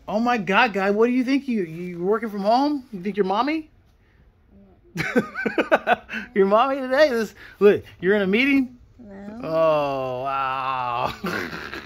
Oh my God, guy, what do you think? You working from home? You think you're mommy? Your mommy today? Look, you're in a meeting? No. Oh, wow.